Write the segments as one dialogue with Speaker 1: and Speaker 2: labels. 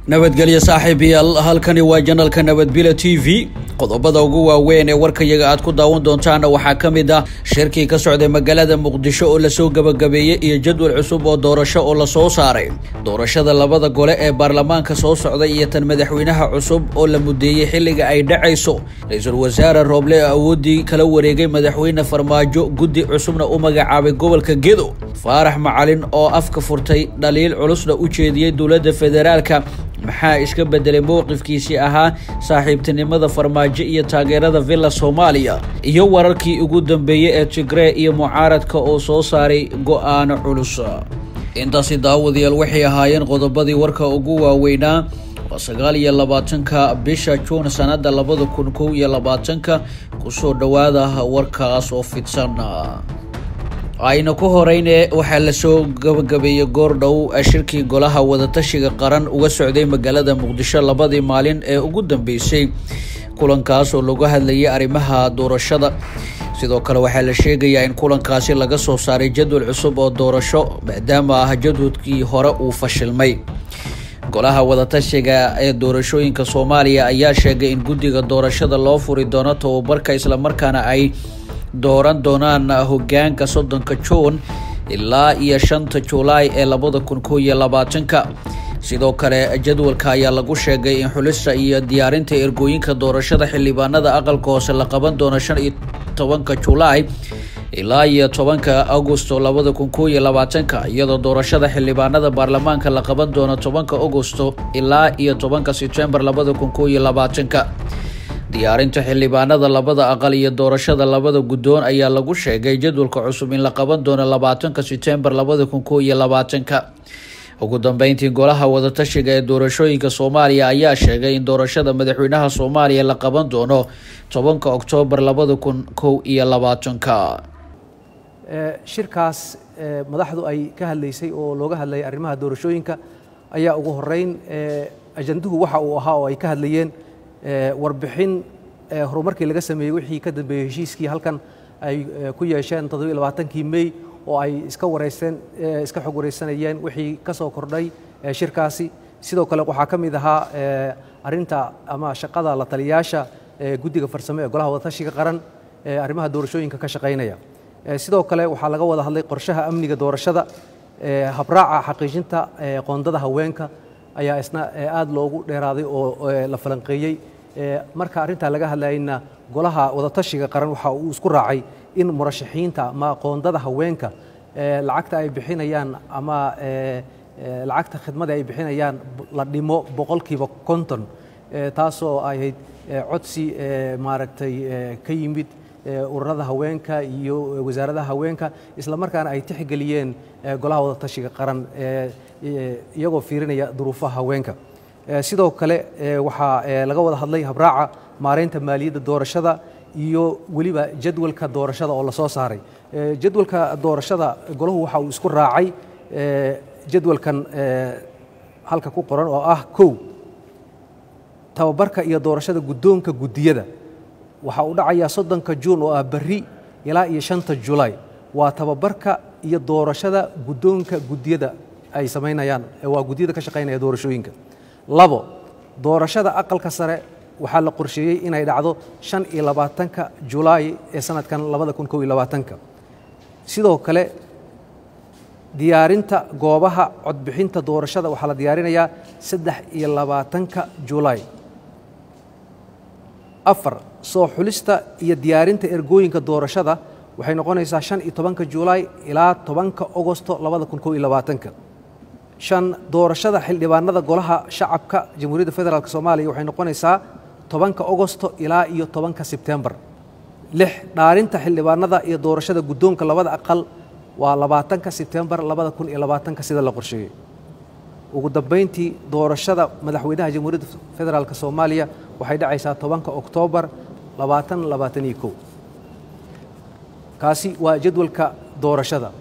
Speaker 1: nabadgelyo saaxiibayaal halkani waa janalka nabadbila TV qodobada ugu waaweyn ee warkayaga aad ku daawan doontaan waxaa kamid ah shirkii ka socday magaalada Muqdisho oo la soo gabagabeeyay iyo jadwal cusub oo doorasho oo la soo saaray doorashada labada gole ee baarlamaanka soo socday iyo tan madaxweynaha cusub oo la mudeeyay xilliga ay dhacayso ra'iisul wasaare Roble awoodii kala wareegay madaxweyne Farmaajo guddi cusubna u magacaabay gobolka Gedo Faarax Macalin oo afka furtay dhaliil culusna u jeediyay dawladda federaalka maxaa iska bedelay mowqifkiisii ahaa saaxiibtinimada Farmaajo iyo taageerada Villa Soomaaliya iyo wararkii ugu dambeeyay ee Tigray iyo mucaaradka oo soo saaray go'aan culus intaasi daawadayaal waxay ahaayeen qodobadii warka ugu waaweynaa 29 bisha June sanada 2021 kusoo dhawaada warkaas oo fidsan ayna ku horeyne waxa la soo gabagabeeyay goordhow shirkii golaha wadatashiga qaran uga socday magaalada Muqdisho labadii maalin ee ugu dambeysay kulankaas oo lagu hadlayay arrimaha doorashada sidoo kale waxa la sheegayaa in kulankaasi laga soo saaray jadwal cusub oo doorasho maadaama jadwadkii hore uu fashilmay golaha wadatashiga ee doorashooyinka Soomaaliya ayaa sheegay in guddiga doorashada loo furi doono tababarka isla markaana ay dooran doonaan hoggaanka 30 June ilaa iyo 5 July ee 2021 sidoo kale jadwalka ayaa lagu sheegay in xulista iyo diyaarinta ergooyinka doorashada xildhibaanada aqalka hoose la qaban doono 15 July ilaa iyo 10 August 2021 iyadoo doorashada xildhibaanada baarlamaanka la qaban doono 10 August ilaa iyo 10 September 2021 diyaarinta xildhibaanada labada aqal iyo doorashada labada guddoon ayaa lagu sheegay jadwalka cusub in la qaban doono 20 September 2021 ugu dambeyntii golaha wadatashiga ee doorashooyinka Soomaaliya ayaa sheegay in doorashada madaxweynaha Soomaaliya la qaban doono 10 October 2021
Speaker 2: shirkaas madaxdu ay ka hadlaysay oo looga hadlayay arrimaha doorashooyinka ayaa ugu horeyn ajanduhu waxa uu ahaa oo ay ka hadlayeen warbixin horumarkii laga sameeyay wixii ka dambeeyay heshiiskii halkan ay ku yeesheen 27 May oo ay iska xog wareysanayeen wixii ka soo kordhay shirkaasi sidoo kale waxa kamid ahaa arinta ama shaqada la taliyaasha guddiga farsamo ee golaha wadatashiga qaran arrimaha doorashooyinka ka shaqeynaya sidoo kale waxa laga wada hadlay qorshaha amniga doorashada habraaca xaqiijinta qoondada haweenka ayaa isna aad loogu dheeraaday oo la falanqeeyay marka arinta laga hadlayna golaha wadatashiga qaran waxa uu isku raacay in murashaxiinta ma qoondada haweenka lacagta ay bixinayaan ama lacagta khidmada ay bixinayaan la dhimo 50% taasoo ay codsi maaragtay ka yimid ururada haweenka iyo wasaaradda haweenka isla markaana ay tixgeliyeen golaha wadatashiga qaran iyagoo fiirinaya duruufaha haweenka sidoo kale waxa laga wada hadlay habraaca maareynta maaliyadda doorashada iyo waliba jadwalka doorashada oo la soo saaray jadwalka doorashada golahu waxa uu isku raacay jadwalkan halka ku qoran oo ah 1 tababarka iyo doorashada guddoonka guddiyada waxa uu dhacayaa 30 June oo ah bari ilaa iyo 5 July waa tababarka iyo doorashada guddoonka guddiyada ay sameynayaan waa guddiyada ka shaqeynaya doorashooyinka 2 doorashada aqalka sare waxaa la qorsheeyay inay dhacdo 25 July ee sanadkan 2021 sidoo kale diyaarinta goobaha codbixinta doorashada waxaa la diyaarinayaa 23 July 4 soo xulista iyo diyaarinta ergooyinka doorashada waxay noqonaysaa 15 July ilaa 10 August 2021 5 doorashada xildhibaanada golaha shacabka Jamhuuriyadda Federaalka Soomaaliya waxay noqonaysaa 10 August ilaa iyo 10 September 6 dhaarinta xildhibaanada iyo doorashada guddoonka labada aqal waa 20 September 2020 sida la qorsheeyay ugu dambeyntii doorashada madaxweynaha Jamhuuriyadda Federaalka Soomaaliya waxay dhacaysaa 10 October 2021 kaasi waa jadwalka doorashada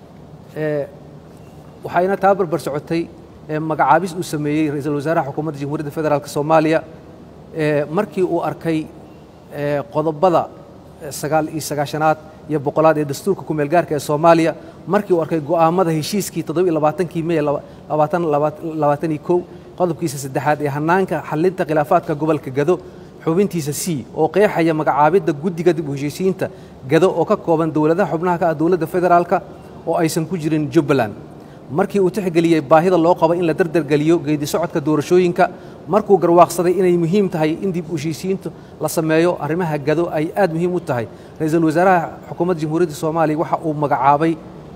Speaker 2: waxayna tababar socotay magacaabis uu sameeyay ra'iisul wasaaraha xukuumadda Jamhuuriyadda Federaalka Soomaaliya markii uu arkay qodobada 9 iyo 9aad iyo 100 ee dastuurka ku meel gaarka ee Soomaaliya markii uu arkay go'aamada heshiiskii 27 May 2021 qodobkiisa 3 ee hanaanka xalinta khilaafaadka gobolka Gado xubintiisa C oo qeexaya magacaabida guddiga dib u heshiisiinta Gado oo ka kooban dawladaha xubnaha ka ah dawladda federaalka oo aysan ku jirin Jubbaland markii uu tixgeliyay baahida loo qabo in la dardargeliyo geedi socodka doorashooyinka markuu garwaaqsaday inay muhiim tahay in dib u heshiisiinta la sameeyo arrimaha Gado ay aad muhiim u tahay ra'iisul wasaaraha xukuumadda jamhuuriyadda Soomaaliya waxa uu magacaabay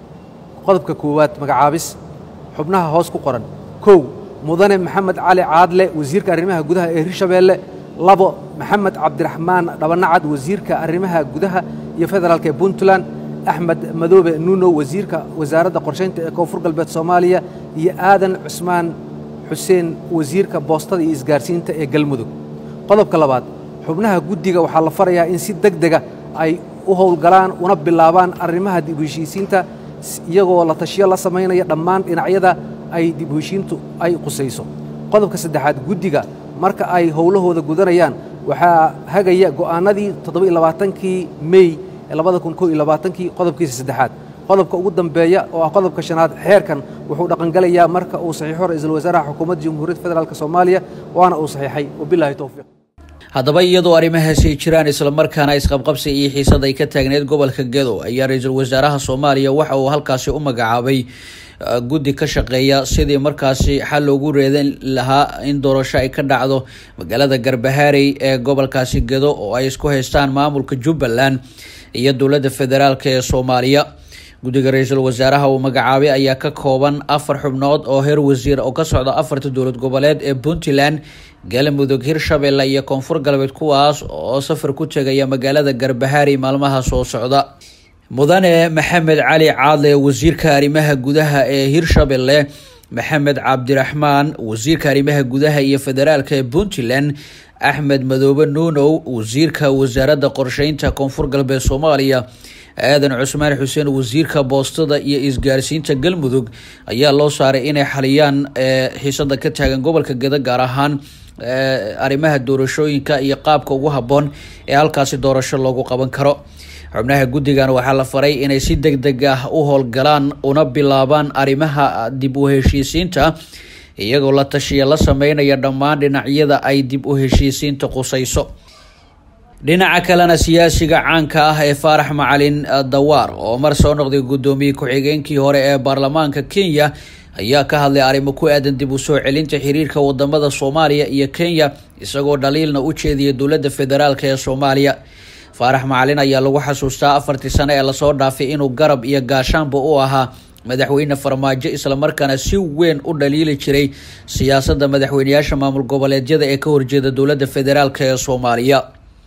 Speaker 2: qodobka koowaad magacaabis xubnaha hoos ku qoran kow mudane Maxamed Cali Caadle wasiirka arrimaha gudaha ee Hirshabeelle labo Maxamed Cabdiraxmaan Dhabanacad wasiirka arrimaha gudaha iyo federaalka Puntland أحمد مدوبة نونو وزيرك وزارة قرشين كوفر قلبت صوماليا هي آدن عثمان حسين وزيرك بوسطة إسقارسين تقلمدو قلب كلابات حبناها جودية وحال فريا إن سيد دقدقة أي وهو الجلان ونب اللابان الرمها دي بوشيسين تا يجو ولا تشيا الله سمينا يدمان إن عيدا أي دي بوشين تو أي قصيصو قلب كسدحات جودية مرك أي هوله هذا جودريان وها هجيا جو أنا دي تطبيق لبعتنكي مي labada kun 2020 qodobkiisa saddexaad qodobka ugu dambeeya oo qodobka shanaad xeerkan wuxuu dhaqan galayaa marka uu saxiixo ra'iisul wasaaraha xukuumadda jamhuuriyadda federaalka Soomaaliya waana uu saxiixay wabillahi tawfiiq
Speaker 1: haddaba iyadoo arrimahaasi jiraan isla markaana isqabqabsi iyo xiisad ay ka taagneed gobolka Gado ayaa ra'iisul wasaaraha Soomaaliya waxa uu halkaasi u magacaabay guddi ka shaqeeya sidii markaasi xal loogu reedan lahaa in doorasho ay ka dhacdo magaalada Garbaharey ee gobolkaasi Gado oo ay isku haystaan maamulka Jubbaland iyo dawladda federaalka ee Soomaaliya guddiga ra'iisul wasaaraha uu magacaabay ayaa ka kooban 4 xubnood oo heer wasiir oo ka socda 4 dawlad goboleed ee Puntland Galmudug Hirshabeelle iyo Koonfur Galbeed kuwaas oo safar ku tagaya magaalada Garbaharey maalmaha soo socda mudane Maxamed Cali Caadle wasiirka arrimaha gudaha ee Hirshabeelle Maxamed Cabdiraxmaan wasiirka arrimaha gudaha iyo federaalka ee Puntland أحمد مدوبة نونو وزيرك وزارة قرشين كونفور قلب الصومالية آدن عثمان حسين وزيرك بوسطة iyo isgaarsiinta Galmudug ayaa loo saaray inay xaliyaan xiisada ka taagan gobolka Gado gaar ahaan arrimaha doorashooyinka iyo qaabka ugu haboon ee halkaasi doorasho loogu qaban karo xubnaha guddigan waxaa la faray inay si degdeg ah u howlgalaan una bilaabaan arrimaha dib u heshiisiinta iyagoo la tashiya la sameynaya dhammaan dhinacyada ay dib u heshiisiinta qusayso dhinaca kalena siyaasiga caanka ah ee Faarax Macalin Dawaar oo mar soo noqday gudoomiye ku-xigeenkii hore ee baarlamaanka Kenya ayaa ka hadlay arrimo ku aadan dib u soo celinta xiriirka wadamada Soomaaliya iyo Kenya isagoo dhaliilna u jeediyay dawladda federaalka ee Soomaaliya Faarax Macalin ayaa lagu xasuustaa 4 sano ee la soo dhaafay inuu garab iyo gaashaanba u ahaa madaxweyne Farmaajo isla markaana si weyn u dhaliili jiray siyaasadda madaxweynayaasha maamul goboleedyada ee ka horjeeda dawladda federaalka ee Soomaaliya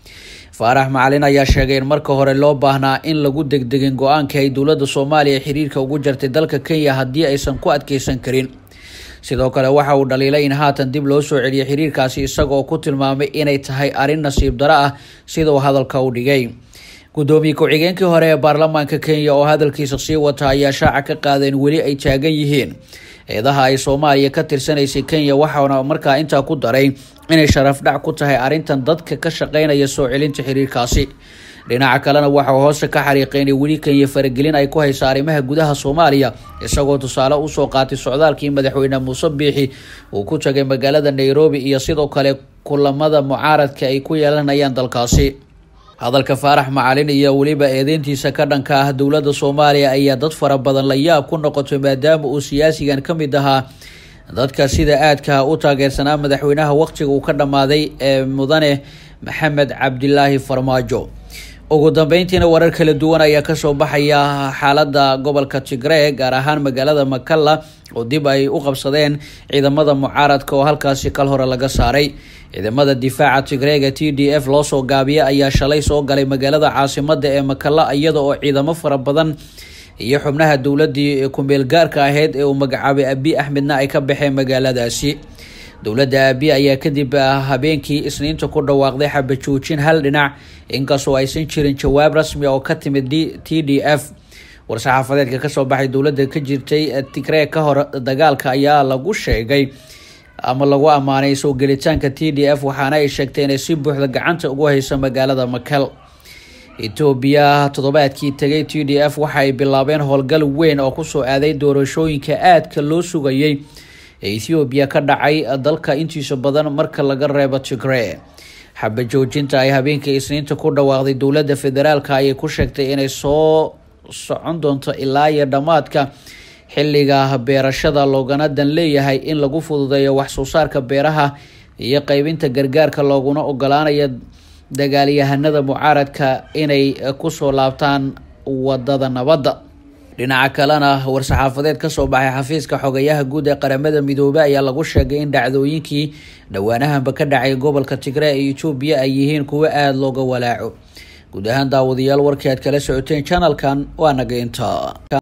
Speaker 1: Faarax Macalin ayaa sheegay in marka hore loo baahnaa in lagu degdegin go'aanka ay dawladda Soomaaliya xiriirka ugu jartay dalka Kenya haddii aysan ku adkeysan karin sidoo kale waxa uu dhaliilay in haatan dib loo soo celiyo xiriirkaasi isagoo ku tilmaamay inay tahay arrin nasiib daro ah sida uu hadalka u dhigay gudoomiye ku-xigeenkii hore ee baarlamaanka Kenya oo hadalkiisa sii wata ayaa shaaca ka qaaday in weli ay taagan yihiin eedaha ay Soomaaliya ka tirsanaysay Kenya waxaana markaa intaa ku daray inay sharaf dhac ku tahay arrintan dadka ka shaqeynaya soo celinta xiriirkaasi dhinaca kalena waxa uu hoos ka xariiqeynay weli Kenya faragelin ay ku hayso arrimaha gudaha Soomaaliya isagoo tusaale u soo qaatay socdaalkii madaxweyne Muuse Biixi uu ku tagay magaalada Nairobi iyo sidoo kale kulamada mucaaradka ay ku yeelanayaan dalkaasi hadalka Faarax Macalin iyo waliba eedeyntiisa ka dhanka ah dawladda Soomaaliya ayaa dad fara badan la yaab ku noqotay maadaama uu siyaasigan ka mid ahaa dadka sida aadka u taageersanaa madaxweynaha waqtiga uu ka dhamaaday ee mudane Maxamed Cabdilaahi Farmaajo ugu dambeyntiina warar kala duwan ayaa ka soo baxaya xaaladda gobolka Tigray gaar ahaan magaalada Makalla oo dib ay u qabsadeen ciidamada mucaaradka oo halkaasi kal hore laga saaray ciidamada difaaca Tigray TDF loo soo gaabiyay ayaa shalay soo galay magaalada caasimadda ee Makalla iyada oo ciidamo fara badan iyo xubnaha dawladii ku meel gaarka ahayd ee uu magacaabay Abiy Ahmedna ay ka baxeen magaaladaasi dawladda Abiy ayaa kadib habeenkii Isniinta ku dhawaaqday xabad joojin hal dhinac inkastoo aysan jirin jawaab rasmi oo ka timid TDF war-saxaafadeedka ka soo baxay dawladda ka jirtay Tigray ka hor dagaalka ayaa lagu sheegay ama lagu amaanay soo gelitaanka TDF waxaana ay sheegtay inay si buuxda gacanta ugu hayso magaalada Makal Itoobiya toddobaadkii tagay TDF waxay bilaabeen howlgal weyn oo ku soo aaday doorashooyinka aadka loo sugayay ee Ethiopia ka dhacay dalka intiisa badan marka laga reebo Tigray. xabad joojinta ay habeenkii Isniinta ku dhawaaqday dowladda federaalka ay ku sheegtay inay soo socon doonto ilaa iyo dhamaadka xilliga beerashada loogana dan leeyahay in lagu fududeeyo wax soo saarka beeraha iyo qaybinta gargaarka looguna ogolaanayo dagaalyahanada mucaaradka inay ku soo laabtaan wadada nabadda. dhinaca kalena war-saxaafadeed ka soo baxay xafiiska xogayaha guud ee qaramada midoobay ayaa lagu sheegay in dhacdooyinkii dhawaanahanba ka dhacay gobolka Tigray ee Itoobiya ay yihiin kuwo aad looga walaaco. guud ahaan daawadayaal warkii aad kala socoteen channelkan waa naga inta